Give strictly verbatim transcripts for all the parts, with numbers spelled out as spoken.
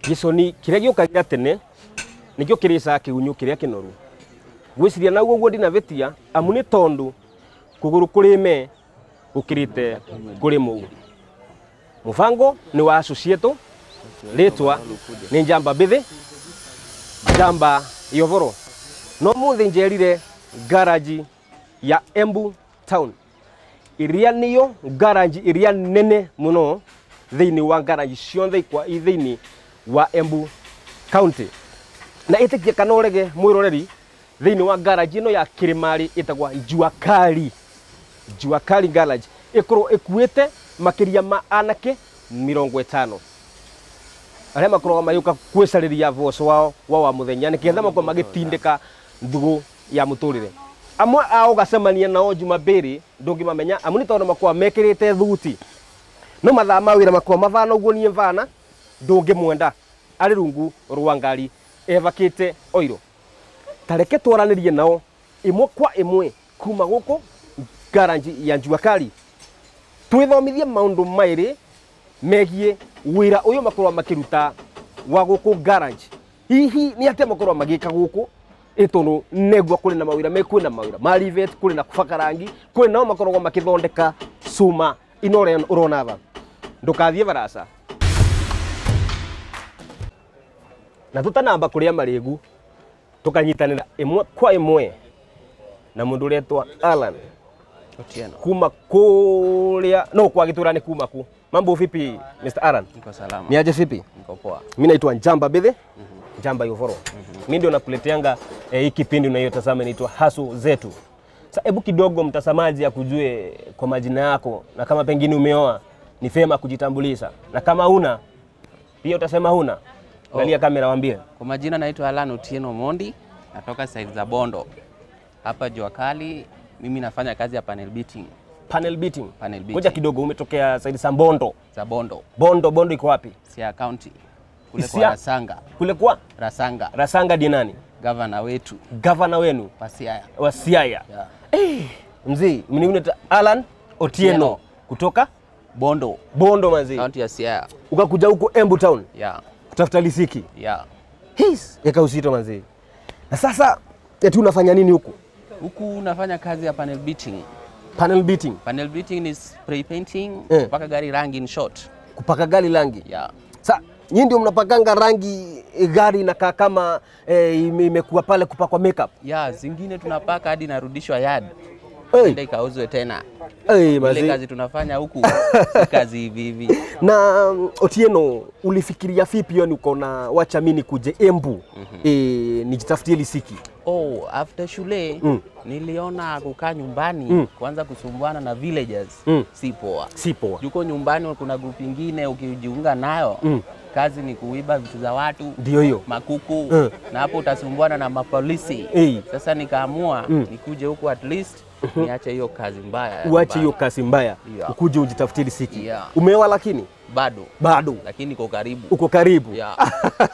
Gisoni kiria giokagira tene nikio kirisa kigunyu kiria kinoru. Gwiciria na guo ndina vetia amu ni tondu kuguru kuri me ukirite kuri mu. Mufango ni wa associate letwa ni Njamba Bithi Njamba Yovoro. No muthi njerire garage ya Embu Town. Iria niyo garage iria nene muno thiini wa garage cionthe kwa ithiini wa Embu County. Na itikie kanorege mwiroreri thiini wa garage ino ya Kirimari itagwa Juakali. Juakali garage ikoro ikuite makiria ma anake mirongo itano. Aria makoro mayuka kwicariria voco wao wa wa muthenya ni ketha makwa magitindika thugu ya muturire. Amwe ao gacemania nao Jumapili ndungimamenya amu ni tondu makwa mekirite thuti. No mathaa mawira makwa mavana uguo nie mvana ndungimwenda ari rungu rwa ngari evakite oiro. Tareke twaranirie nao imwe kwa imwe kuma guku garage ya Juakali. Twithomithie maundu mairi megie wira uyu makorwa makiruta wa guku garage. Hihi ni atia makorwa magika guku itono negwa kuri na mawira meku na mawira marivet kuri na kufaka rangi kuri nao makorwa makithondeka suma inore urona aba ndukathie barasa na tutanamba kuria marigu tukanyitanira imwe kwa imwe na mundu retwa Alan Otieno kuma kuria no kwa giturani kuma ku. Mambo vipi Mister Alan? Niko salama. Ni aje vipi? Niko poa. Mimi naitwa Njamba Bithi. Mm -hmm. Njamba Yovoro. Mm -hmm. Mimi ndio nakuleteanga eh, hii kipindi unayotazama inaitwa Hasu Zetu. Sasa hebu kidogo mtazamaji akujue kwa majina yako na kama pengine umeoa ni fema kujitambulisha. Na kama huna pia utasema huna. Angalia oh, kamera waambie. Kwa majina naitwa Alan Otieno Mondi, natoka side za Bondo. Hapa Juakali mimi nafanya kazi ya panel beating. Panel beating. Panel beating. Ngoja kidogo umetokea side za Bondo. Za Bondo. Bondo Bondo iko wapi? Siaya County. Kule Isia? kwa Rasanga. Kule kwa Rasanga. Rasanga di nani? Governor wetu. Governor wenu wa Siaya. Wa Siaya. Yeah. Eh, mzee, mimi ni Alan Otieno, Otieno kutoka Bondo. Bondo mzee. County ya Siaya. Ukakuja huko Embu Town. Yeah. Kutafuta lisiki. Yeah. His, yaka usito mzee. Na sasa eti unafanya nini huko? Huku nafanya kazi ya panel beating. Panel beating. Panel beating is spray painting, eh, kupaka gari rangi in short. Kupaka gari rangi. Yeah. Sa nyinyi ndio mnapakanga rangi gari na kama eh, imekuwa pale kupakwa makeup. Yeah, zingine tunapaka hadi narudishwa yard. Hey. Ndio ikauzwe tena. Hey, ile kazi tunafanya huku si kazi hivi hivi. Na um, Otieno, ulifikiria vipi hiyo uko na wacha mimi kuje Embu mm -hmm. eh, nijitafutie lisiki? Oh, after shule mm. niliona kukaa nyumbani mm. kuanza kusumbuana na villagers mm. si poa. Si poa. Yuko nyumbani kuna group nyingine ukijiunga nayo mm. kazi ni kuiba vitu za watu. Ndio hiyo. Makuku mm. na hapo utasumbuana na mapolisi. Hey. Sasa nikaamua mm. nikuje huku at least mm -hmm. niache hiyo kazi mbaya. Uache hiyo kazi mbaya. Yeah. Ukuje ujitafutie lisiki. Yeah. Umeoa lakini? Bado. Bado. Lakini uko karibu. Uko karibu. Yeah.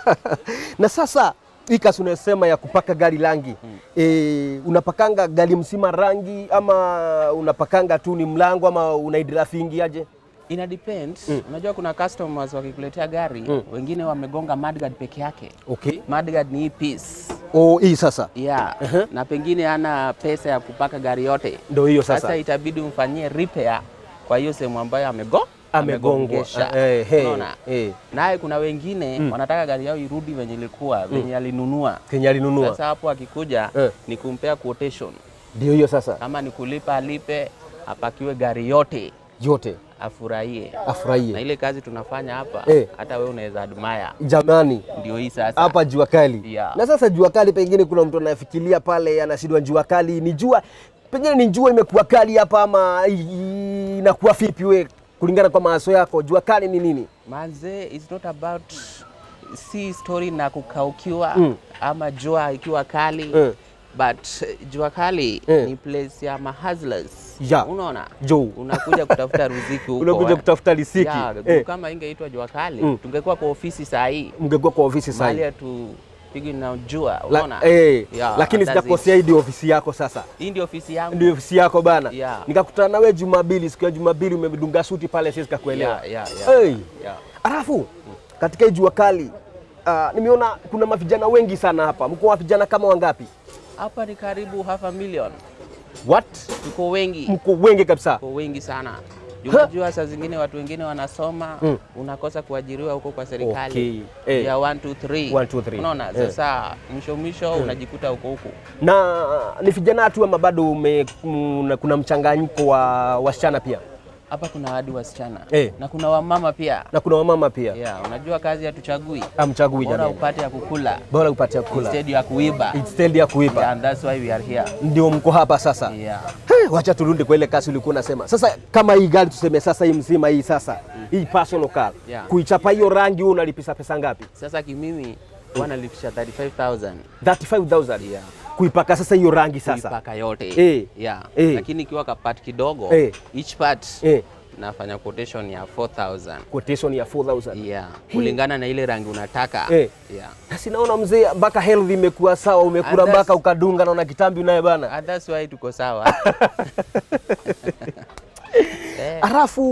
Na sasa hii kazi unasema ya kupaka gari rangi. Hmm. E, unapakanga gari msima rangi ama unapakanga tu ni mlango ama unaidrafingi aje? Ina depends. Mm. Unajua kuna customers wakikuletea gari, mm. wengine wamegonga mudguard peke yake. Okay. Mudguard ni hii piece. Oh, hii sasa. Yeah. Uh -huh. Na pengine hana pesa ya kupaka gari yote. Ndio hiyo sasa. Sasa itabidi umfanyie repair kwa hiyo sehemu ambayo amego amegongesha. Eh, hey, unaona? Hey. Naye kuna wengine mm. wanataka gari yao irudi venye ilikuwa, venye mm. alinunua. Venye alinunua. Sasa hapo akikuja eh. ni kumpea quotation. Ndio hiyo sasa. Kama ni kulipa alipe, apakiwe gari yote. Yote. Afurahie. Afurahie. Na ile kazi tunafanya hapa eh. hata wewe unaweza admire. Jamani. Ndio hii sasa. Hapa Juakali. Yeah. Na sasa Juakali pengine kuna mtu anafikiria pale anashindwa Juakali ni jua pengine ni jua imekuwa kali hapa ama inakuwa vipi wewe kulingana kwa mawazo yako Juakali ni nini? Manze, it's not about si story na kukaukiwa mm. ama jua ikiwa kali. Mm. But Juakali mm. ni place ya mahustlers. Yeah. Unaona? Jo. Unakuja kutafuta riziki huko. Unakuja kutafuta riziki. Yeah, eh. Kama ingeitwa Juakali, mm. tungekuwa kwa ofisi saa hii. Mngekuwa kwa ofisi saa hii. Mahali tu pigi na jua, unaona? La, eh. Yeah, lakini sijakosea hii ndio ofisi yako sasa. Hii ndio ofisi yangu. Ndio ofisi yako bana. Yeah. Nikakutana na wewe Jumapili, siku ya Jumapili umedunga suti pale sisi kakuelewa. Yeah, yeah, yeah. Hey. Yeah. Alafu katika Juakali uh, nimeona kuna mavijana wengi sana hapa. Mko wa vijana kama wangapi? Hapa ni karibu half a million. What? Tuko wengi. Mko wengi kabisa. Tuko wengi sana. Unajua saa zingine watu wengine wanasoma, mm. unakosa kuajiriwa huko kwa serikali. Okay. Eh. Ya one two three. one two three. Unaona, eh. Sasa mwisho mwisho mm. unajikuta huko huko. Na ni vijana tu ama bado ume, kuna mchanganyiko wa wasichana pia? Hapa kuna hadi wasichana eh. na kuna wamama pia. Na kuna wamama pia. Yeah, unajua kazi hatuchagui. Hamchagui jamani. Bora upate ya kukula. Bora upate ya kukula. Instead ya kuiba. Instead ya kuiba. Yeah, and that's why we are here. Ndio mko hapa sasa. Yeah. Hey, wacha turudi kwa ile kazi ulikuwa unasema. Sasa kama hii gari tuseme sasa hii mzima hii sasa. Mm. Hii personal car. Yeah. Kuichapa hiyo rangi wewe unalipisa pesa ngapi? Sasa kimimi wanalipisha thirty-five thousand. thirty-five thousand. Yeah. Kuipaka sasa hiyo rangi sasa. Kuipaka yote. Eh. Yeah. Eh. Lakini ikiwa ka part kidogo, eh. each part eh. nafanya quotation ya four thousand. Quotation ya four thousand. Yeah. Kulingana na ile rangi unataka. Eh. Yeah. Sasa naona mzee mpaka health imekuwa sawa, umekula mpaka ukadunga naona kitambi naye bana. And that's why tuko sawa. Alafu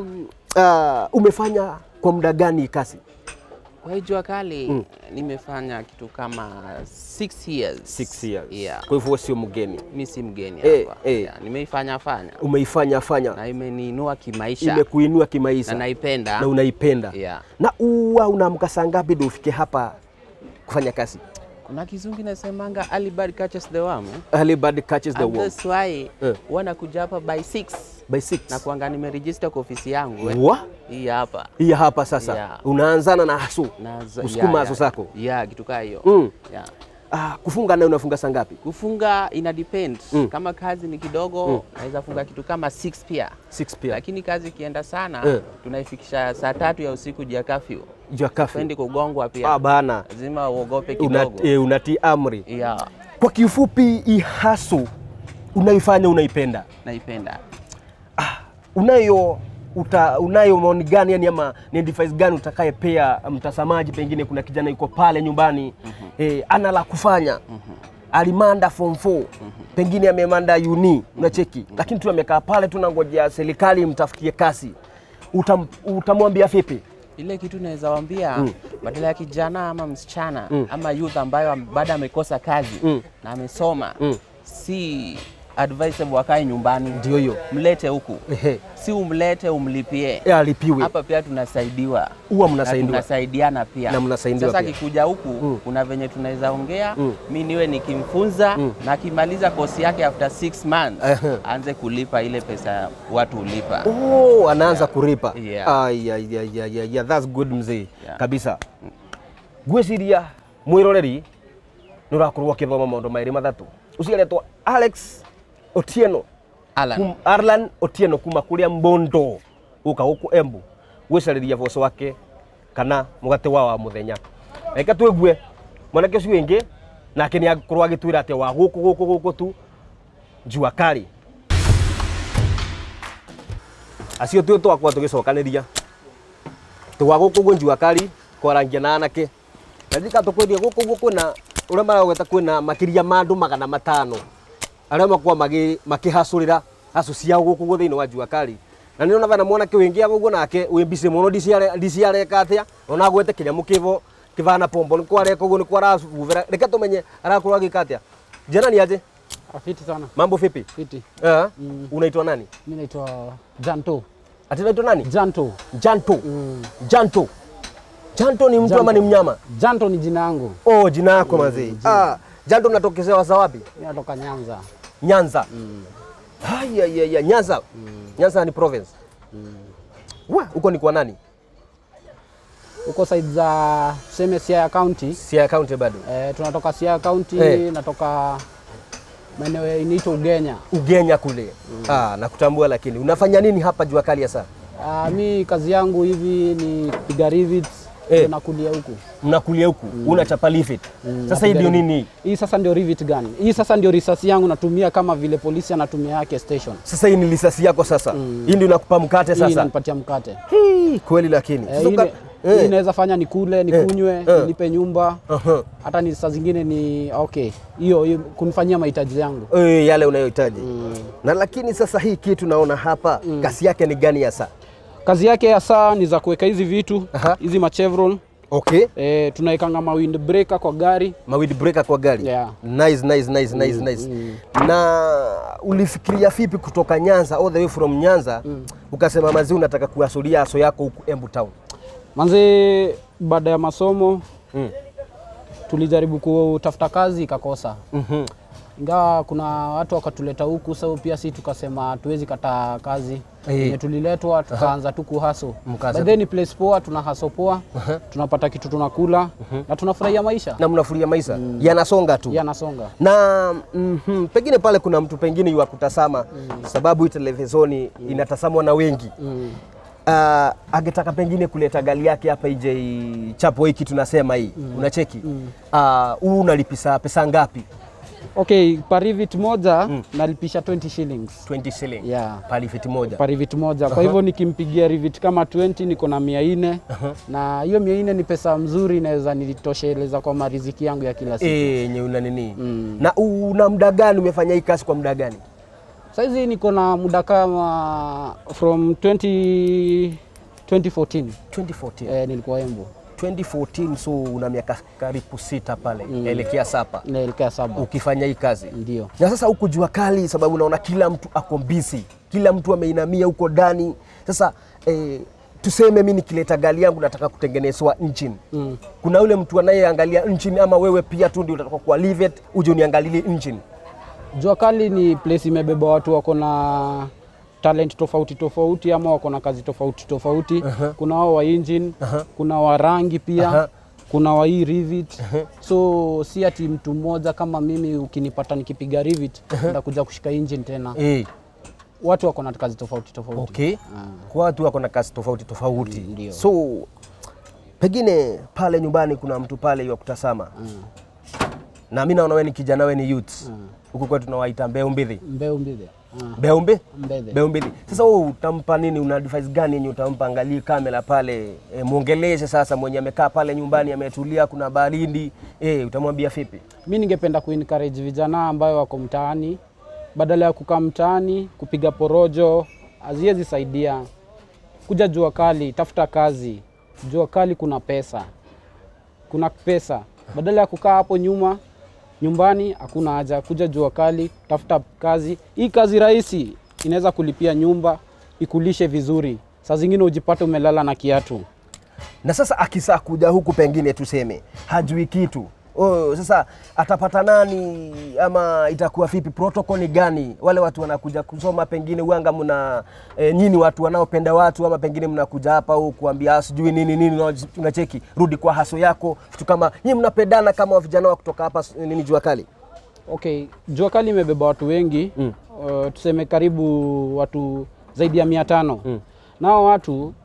uh, umefanya kwa muda gani kazi? Kwa Jua Kali mm. nimefanya kitu kama six years. six years. Yeah. Kwa hivyo sio mgeni. Mimi si mgeni eh, hapa. Eh. Yeah, nimeifanya fanya. Umeifanya fanya. Na imeniinua kimaisha. Imekuinua kimaisha. Na naipenda. Na unaipenda. Yeah. Na uwa unaamka saa ngapi ndio ufike hapa kufanya kazi? Kuna kizungu inasemanga early bird catches the worm. Eh? Early bird catches the worm. That's why eh. wanakuja hapa by six. By six. Na kuanga nimeregister kwa ofisi yangu. Eh. Wa? Hii hapa. Hii hapa sasa. Yeah. Unaanzana na hasu. Usukuma yeah, hasu zako. Yeah, kitu kama hiyo. Mm. Yeah. Ah, kufunga nayo unafunga saa ngapi? Kufunga ina depend. Mm. Kama kazi ni kidogo, mm. naweza funga kitu kama six pia. six pia. Lakini kazi ikienda sana, mm. tunaifikisha saa tatu ya usiku juu ya curfew. Juu ya curfew. Fendi kugongwa pia. Ah bana. Lazima uogope kidogo. Unati, eh, unatii amri. Yeah. Kwa kifupi hii hasu unaifanya unaipenda? Naipenda. Ah, unayo uta, unayo maoni gani yani ama ni advice gani utakayepea mtazamaji, pengine kuna kijana yuko pale nyumbani mm -hmm. eh, ana la kufanya mm -hmm. alimanda form four mm -hmm. pengine amemanda uni mm -hmm. unacheki mm -hmm. lakini tu amekaa pale tunangojea serikali imtafutie kazi, utam, utamwambia vipi? Ile kitu naweza waambia mm. badala ya kijana ama msichana mm. ama youth ambayo baada amekosa kazi mm. na amesoma mm. si advisable wakae nyumbani. Ndio hiyo. Mlete huku. Si umlete umlipie. Ya alipiwe. Hapa pia tunasaidiwa. Huwa mnasaidiwa. Tunasaidiana pia. Na mnasaidiwa sasa pia. Kikuja huku mm. kuna venye tunaweza ongea, mm. mimi niwe nikimfunza mm. na kimaliza kosi yake after six months uh -huh. aanze kulipa ile pesa watu ulipa. Oh, anaanza yeah. kulipa. Yeah. Ay ay ay ay ay yeah, that's good mzee. Yeah. Kabisa. Gweciria mwiroreri nurakorwo kithoma maundu mairi mathatu. Uciaretwo Alex Otieno. Alan. Kum, Arlan Otieno kuma kuria Mbondo uka guku Embu gwicariria voco wake kana mugate wa wa muthenya. Reka twegue mwanake ucio wingi nake ni akorwo agitwira ate wa guku guku guku tu Jua Kali. Acio tu twakwa tugicokaniria twa guku gu Jua Kali kwarangia na anake na thika tukwendia guku guku na uria maragweta kwina makiria mandu magana matano aria makwa magi makihacurira hacu ciao guku gu thiini wa Jua Kali. Na niona bana mwanake wingi agugo nake wi mbise muno ndiciare ndiciare katia ona gwete kinya mukivo kivana pombo ni kware kogo ni kwara vuvera reka tumenye arakorwa gikatia. Jana ni aje? Afiti sana. Mambo vipi? Fiti. Eh? Mm. Unaitwa nani? Mimi naitwa Janto. Ati unaitwa nani? Janto. Janto. Mm. Janto. Janto ni mtu ama ni mnyama? Janto ni jina langu. Oh, jina yako mm, mazee. Ah, Janto unatokezea wasa wapi? Natoka Nyanza. Nyanza. Mm. Haya ya ya Nyanza. Mm. Nyanza ni province. Mm. Wa, uko ni kwa nani? Uko side za tuseme Siaya County. Siaya County bado. Eh, tunatoka Siaya County, hey. Natoka maeneo inaitwa Ugenya. Ugenya kule. Mm. Ah, nakutambua lakini unafanya nini hapa Jua Kali sasa? Ah, mimi kazi yangu hivi ni piga rivets. Hey. Nakulia huku. Mnakulia huku. Mm. Unachapa rivet. Mm. Sasa hii ndio nini? Hii sasa ndio rivet gun. Hii sasa ndio risasi yangu natumia kama vile polisi anatumia yake station. Sasa hii ni risasi yako sasa. Mm. Hii ndio inakupa mkate sasa. Hii inanipatia mkate. Hii kweli lakini. Eh, hii eh. inaweza fanya nikule, nikunywe, eh. nilipe nyumba. Uh-huh. Hata ni saa zingine ni okay. Hiyo kunifanyia mahitaji yangu. Eh, yale unayohitaji. Mm. Na lakini sasa hii kitu naona hapa mm. kazi yake ni gani hasa? Kazi yake hasa ni za kuweka hizi vitu, hizi ma Chevron. Okay. E, tunaekanga ma windbreaker kwa gari. Ma windbreaker kwa gari. Yeah. Nice, nice, nice, nice, mm, nice. Mm. Na ulifikiria vipi kutoka Nyanza all the way from Nyanza mm. ukasema mazi unataka kuasulia aso yako huku Embu Town? Manze baada ya masomo mm. tulijaribu kutafuta kazi ikakosa. Mhm. Ingawa kuna watu wakatuleta huku, sababu pia si tukasema tuwezi kata kazi. Yenye tuliletwa tukaanza tu kuhaso. But then place poa, tuna haso poa, uh-huh. tunapata kitu tunakula, uh-huh. na tunafurahia maisha. Na mnafurahia maisha? Mm. Yanasonga tu. Yanasonga. Na mm -hmm, pengine pale kuna mtu pengine yu kutazama mm. sababu hii televisheni mm. inatazamwa na wengi. Mm. Uh, angetaka pengine kuleta gali yake hapa ije chapo hiki tunasema hii. Mm. Unacheki? Mm. Uh, unalipisa pesa ngapi? Okay, parivit moja mm. nalipisha twenty shillings. twenty shillings. Yeah. Parivit moja. Parivit moja. Kwa hivyo nikimpigia rivit kama twenty niko na mia nne. Uh-huh. Na hiyo mia nne ni pesa mzuri, naweza nilitosheleza kwa mariziki yangu ya kila siku. Eh, yenye una nini? Mm. Na una muda gani umefanya hii kazi kwa muda gani? Saizi niko na muda kama from twenty fourteen. twenty fourteen. Eh, nilikuwa Embu. twenty fourteen, so una miaka karibu sita pale. Mm. Elekea saba. Naelekea saba. Ukifanya hii kazi. Ndio. Na sasa huko jua kali, sababu unaona kila mtu ako busy. Kila mtu ameinamia huko ndani. Sasa eh, tuseme mimi nikileta gali yangu nataka kutengenezwa engine. Mm. Kuna yule mtu anayeangalia engine ama wewe pia tu ndio unataka kwa leave it uje uniangalie engine? Jua kali ni place imebeba watu wako na talent tofauti tofauti ama wako na kazi tofauti tofauti. Uh-huh. Kuna wao wa engine, uh-huh. kuna wa rangi pia, uh-huh. kuna wa hii rivet. Uh-huh. So si ati mtu mmoja kama mimi ukinipata nikipiga rivet, uh-huh. ndakuja kushika engine tena. Eh. Watu wako na kazi tofauti tofauti. Okay. Uh. Kwa watu wako na kazi tofauti tofauti. Ndio. So pengine pale nyumbani kuna mtu pale wa kutazama. Uh. Na mimi naona wewe ni kijana, wewe ni youth. Uh. Huko kwetu tunawaita mbeu mbidhi. Mbeu mbidhi. Uh. Mbeu mbidhi? Mbedhe. Mbeu mbidhi. Sasa wewe utampa nini? Una advice gani yenye utampa? Angalie kamera pale, e, muongeleshe sasa mwenye amekaa pale nyumbani ametulia, kuna baridi, eh, utamwambia vipi? Mimi ningependa kuencourage vijana ambao wako mtaani, badala ya kukaa mtaani kupiga porojo, haziwezi saidia. Kuja jua kali, tafuta kazi. Jua kali kuna pesa. Kuna pesa. Badala ya kukaa hapo nyuma nyumbani, hakuna haja. Kuja jua kali, tafuta kazi. Hii kazi rahisi inaweza kulipia nyumba, ikulishe vizuri. Saa zingine ujipate umelala na kiatu. Na sasa akisa kuja huku pengine tuseme hajui kitu. Oh, sasa atapata nani ama itakuwa vipi? Protocol ni gani? Wale watu wanakuja kusoma pengine uanga mna e, nyinyi watu wanaopenda watu ama pengine mnakuja hapa huku kuambia sijui nini nini, unacheki rudi kwa haso yako, vitu kama nyinyi mnapendana kama vijana wa kutoka hapa nini jua kali. Okay, jua kali imebeba watu wengi. Mm. Uh, tuseme karibu watu zaidi ya mia tano. Mm. Nao watu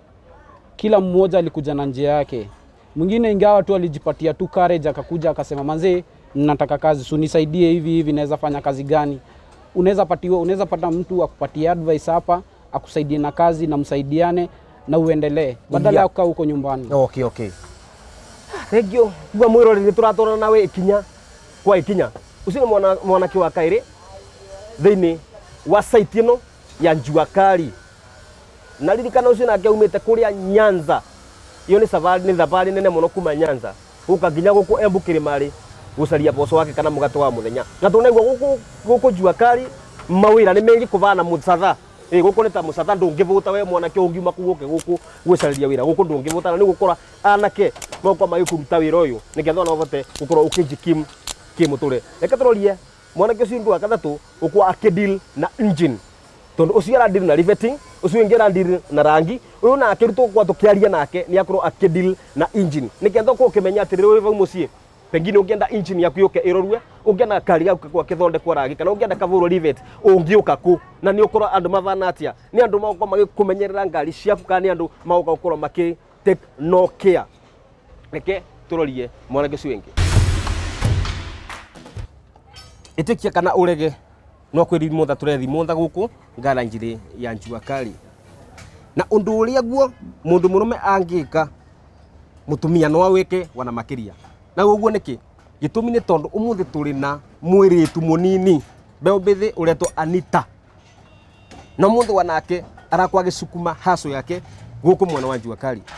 kila mmoja alikuja na njia yake. Mwingine ingawa tu alijipatia tu courage akakuja akasema manze nataka kazi, so nisaidie hivi hivi, naweza fanya kazi gani? Unaweza patiwa, unaweza pata mtu akupatie advice hapa, akusaidie na kazi na msaidiane na uendelee badala ya yeah. kukaa huko nyumbani. Okay, okay. Thank you. Kwa mwiro ri turatora nawe ikinya kwa ikinya. Usine mwana mwana kiwa kaire. Thini wa site ino ya Jua Kali. Naririkana usine ake umete kuria Nyanza. Iyo ni safari ni thabari nene muno kuma Nyanza. Uka nginya guku Embu Kirimari gucaria boso wake kana mugato wa muthenya. Na tunaigwa guku guku Jua Kali mawira ni mengi kuvana mutsatha. Eh guku ni ta mutsatha ndungivuta we mwanake ungiuma kuguke guku gucaria wira guku ndungivuta ni gukora anake moko magikuruta wira uyu niketho no vote gukora ukijikim kimuture. Reka turorie mwanake ucio ndu akathatu uku akidil na engine. Tondu ucio ara deal na riveting, ucio ngera deal na rangi, uyu na akirutwo kwa tukiaria nake ni akorwo akidil na engine. Niketho ko ukimenya atiri we mucie pengine ungienda engine yaku yuke irorwe, ungienda kari yaku kwa kithonde kwa rangi kana ungienda kavuro rivet ungiuka ku na ni ukorwo andu mavana atia ni andu mako magikumenyerera ngari ciaku kana ni andu mauka ukorwo maki take no care. Reke turorie mwanake ucio wengi itikia kana urege no kwiri motha turethi motha guku ngara njiri ya Jua Kali. Na undu uria guo mundu murume angika mutumia no awike wana makiria. Na uguo niki gitumi ni tondu umuthi turi na mwiritu munini mbeu mbithi uretwo Anita. Na mundu wanake arakwa gicukuma haso yake guku mwana wa Jua Kali.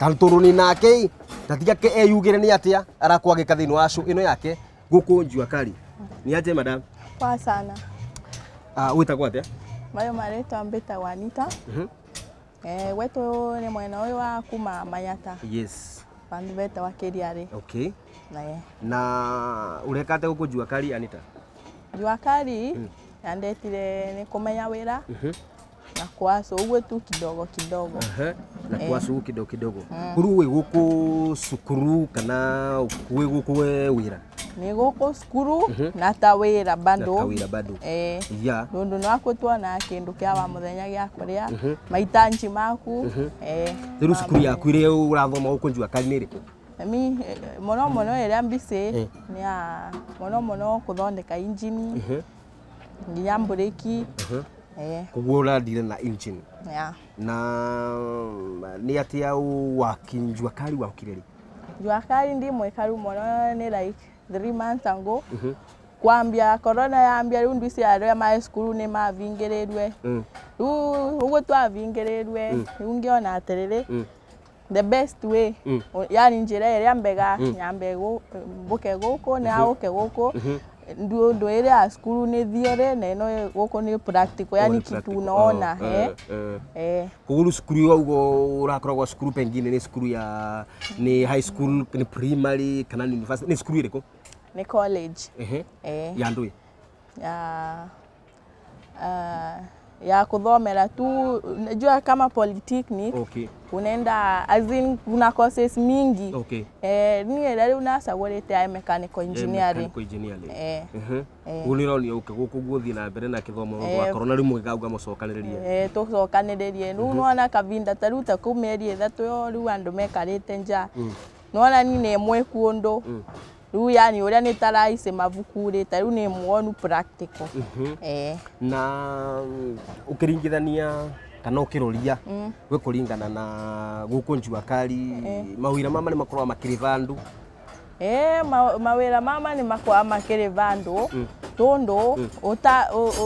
tanturu ni nake tatiga ke eyugire ni atia arakwagika thini wa show ino yake guku Jua Kali ni aje madam kwa sana ah witagwo atia mayo maretwa mbeta Anita mhm eh wetu ni mwena uyu wa kuma Manyata yes bandu beta wa Kiriari okay na ye na urekate guku Jua Kali Anita Jua Kali mm. Yandetire ni kumenya wira mhm na kwaso uwe tu kidogo kidogo aha na kwaso eh. kidogo kidogo kuru we guku sukuru kana we guku we wira ni guku sukuru mm -hmm. na ta wira bado na ta wira bado eh ya nundu no akutwa na kindu kia wa muthenya gia kuria mm -hmm. maitanji maku mm -hmm. eh riu sukuru yaku ire urathoma guku Jua Kali ni ri mi mono mono ere mbisi eh. ni a mono mono kuthondeka engine mm -hmm. nginya mbureki mm -hmm. eh kugura ndire na engine ya na ni atia waki Jua Kali wakire ri Jua Kali ndi mwekaru mono ni like three months ago mm -hmm. kwambia corona yambia riu ndwisi aria ma school ni mavingirirwe mm. riu ugo twavingirirwe mm. riu ngiona atiriri mm. the best way mm. yani njira iria mbega mm. nyambe mbuke guku na auke guku ndio ndo ile a school ni thiore na no guku ni practical yani kitu unaona eh eh kuguru school ugo urakoragwa school pengine ni school ya ni high school ni primary kana ni university ni school iriko ni college eh eh ya ndui ya uh, ya kuthomera tu najua kama polytechnic okay unaenda as in kuna courses mingi okay eh ni ile unasagorete ya mechanical engineering mechanical engineering eh eh unironi uke guku guthi na mbere na kithomo wa corona rimu gigauga mucokaniriria eh tucokaniririe nu nona kavinda taruta kumeri ithatu yo riu andu mekarite nja nona ni ne mwe kuondo riu yani uria ni taraice mavukuri ta riu ni muonu practical eh na ukiringithania kana ukiroria we kuringana na guku Jua Kali mawira mama ni makorwa makiri vandu eh mawira mama ni makorwa makiri vandu tondo uta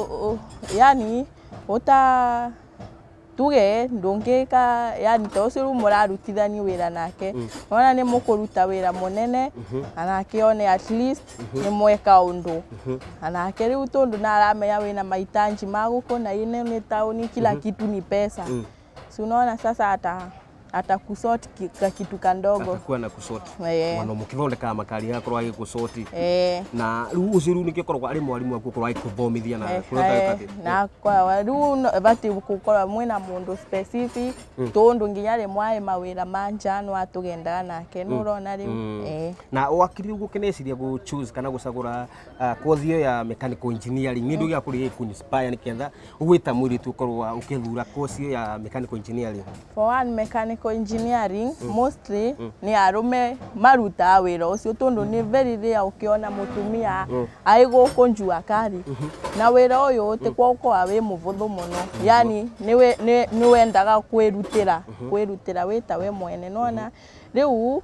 yani uta tuge ndungika yani tosiru murarutithani wira nake ona ni mukuruta wira munene anake one at least ni mweka undu anake riu tondu na aramenya wina maitanji maguko na ine ni tauni kila kitu ni pesa si unaona sasa ata atakusoti kitu kandogo atakuwa na kusoti wana mukithondeka makari yakorwa gikusoti eh na riu uciru nikikorwa ari mwarimu waku korwa ikuthomithia na kuruta na kwa riu bati gukorwa mwina mundu specific tondu nginya ri mwae mawira manjano atugendaga nake nurona riu eh na wakiri gukineciria gu choose kana gucagura course yo ya mechanical engineering ni ndu gya kuri ku inspire ni ketha ugwita mwiri tu korwa ukithura course yo ya mechanical engineering for one mechanical engineering mm. mostly mm. ni arume maruta wira ucio tondu ni very rare ukiona mutumia mm. aigo Jua Kali mm -hmm. na wira uyu ti kwoko awe muvuthu muno yani niwe ni wendaga kwirutira mm -hmm. kwirutira wita we mwene nona riu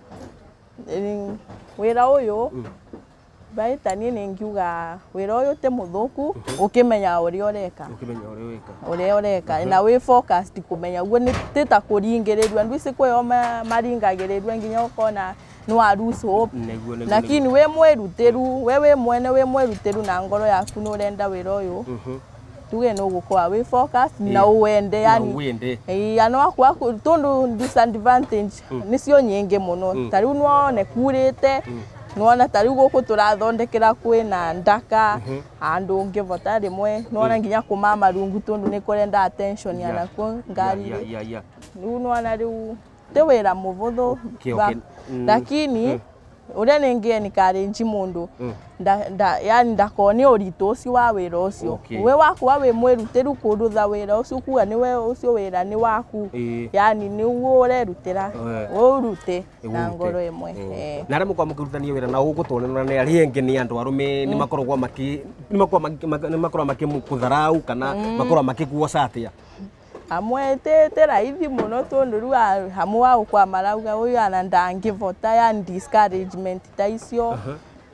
wira uyu mm. baita ni ningiuga wira uyu te muthuku ukimenya uri oreka ukimenya uri weka uri oreka na we focused kumenya gwe ni teta kuringirirwa ndwisi kwe maringagirirwa nginya ukona no aruso hope lakini we mwerutiru wewe mwene we mwerutiru na ngoro yaku no renda wira uyu tuge no gukwa we focus na uende yani eh ano akwa tondu disadvantage nicio nyingi muno tariu nuone kurite nuona tariu guku turathondekera kwina ndaka andu ngivota rimwe nuona nginya kumama rungu tondu ni kurenda attention yana ku ngari riu nuona riu te wira muvuthu lakini uria ningie ni karenji mundu nda yani ndakoni uritu ucio wa wira ucio we wakwa we mwerutiru kurutha wira ucio kuga ni we ucio wira ni waku yani ni urerutira urute na ngoro imwe na ra mukwa mukirutania wira na ugutonera ni ari engi ni andu arume ni makoragwa maki ni makoragwa ni makoragwa makimukutharau kana makoragwa makikuoca atia amwe te te raithi muno tondu ru hamwe wa kwa marauga uyu ana ndangivota yani discouragement ta icio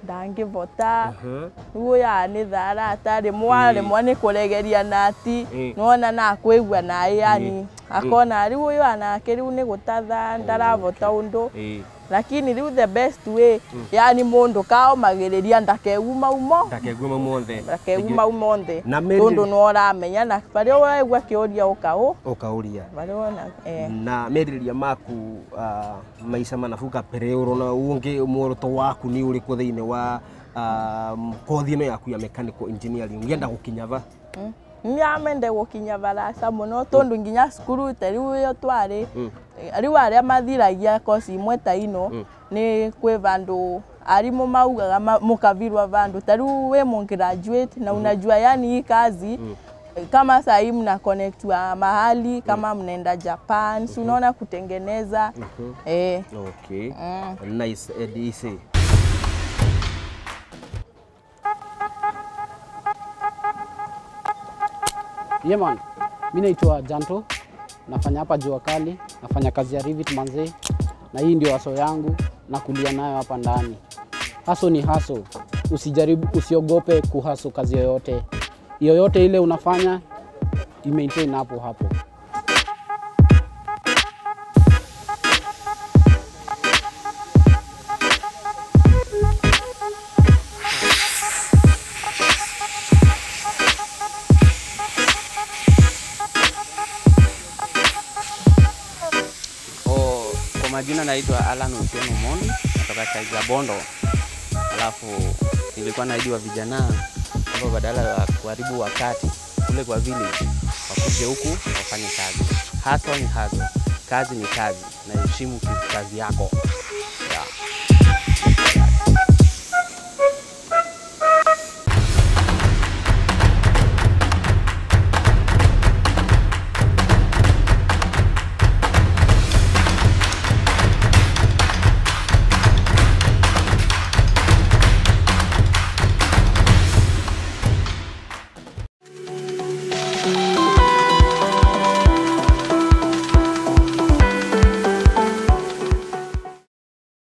ndangivota ugo ya ni thara atari mwale mwane kuregeria nati nona na kwigwa nae yani akona riu uyu anake riu ni gutatha ndaravota undu lakini riu the best way yani mundu kao magiriria ndakeguma umo ndakeguma umonthe ndakeguma umonthe undu no uramenya na bari waigwa kiuria ukau ukauria bari wona eh na meriria maku maisha manafuka pere urona ungi muoroto waku ni uri ku thiine wa kothi ino yaku ya mechanical engineering ngienda gukinyava ni amende gukinya barasa muno tondu nginya skuru tariu yo twari riu aria mathiragia kosi imwe ta ino ni kwi vandu arimu maugaga mukavirwa vandu tariu we mu graduate na unajua yani hii kazi kama saa hii mna connect wa mahali kama mnaenda Japan si unaona kutengeneza eh okay nice edisi. Yeah man, mimi naitwa Janto, nafanya hapa Jua Kali, nafanya kazi ya Rivit manze, na hii ndio haso yangu na kulia nayo hapa ndani. Haso ni haso, usijaribu usiogope kuhaso kazi yoyote. Yoyote ile unafanya, i-maintain hapo hapo. Majina naitwa Alan Otieno Mondi, kutoka Kaiza Bondo. Alafu nilikuwa naahidi vijana kwamba badala ya kuharibu wakati kule kwa village wakuje huku wafanye kazi. Hustle ni hustle, kazi ni kazi, na heshimu kazi yako. Yeah.